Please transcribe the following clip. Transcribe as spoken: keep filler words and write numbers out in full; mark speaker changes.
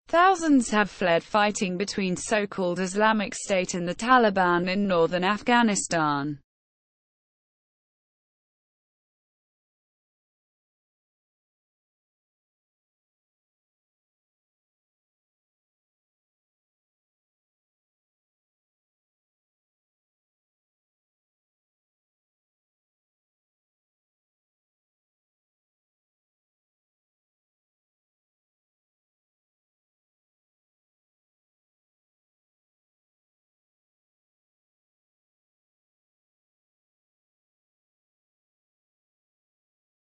Speaker 1: Thousands have fled fighting between so-called Islamic State and the Taliban in northern Afghanistan.